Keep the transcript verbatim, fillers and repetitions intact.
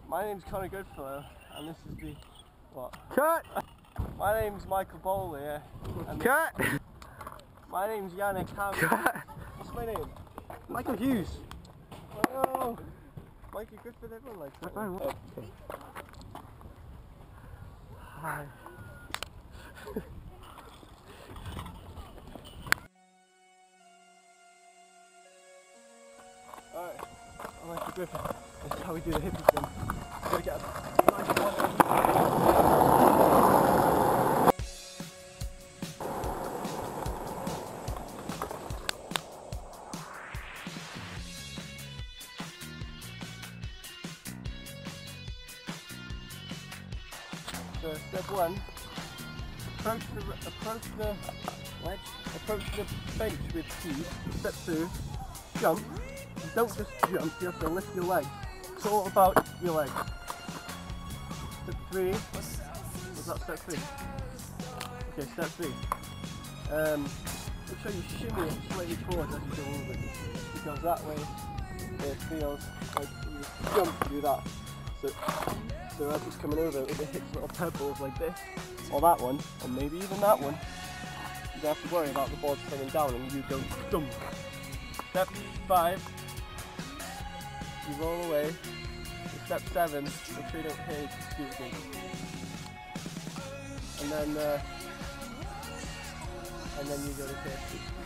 My name's Conor Goodfellow, and this is the what? Cut. My name's Michael Bowley. Yeah. And Cut. My name's Yannick Ham. Cut. What's my name? Michael Hughes. Oh, Mikey Griffith. Everyone likes that. Oh, one. okay. Hi. Alright, I'm Mikey Griffith. This is how we do the hippie jump. Gotta get a nice one. So step one, approach the approach the ledge, approach the bench with speed. Step two, jump. You don't just jump, you have to lift your legs. It's all about your legs. Step three, was that step three? Okay, step three. Um, make sure you shimmy it slightly forward as you go over it, because that way it feels like you jump to do that. So, so as it's coming over, if it hits little pebbles like this, or that one, or maybe even that one, you don't have to worry about the board coming down and you don't jump. Step five, you roll away. Step seven, make sure you don't hit, excuse me. And then, uh, and then you go to safety.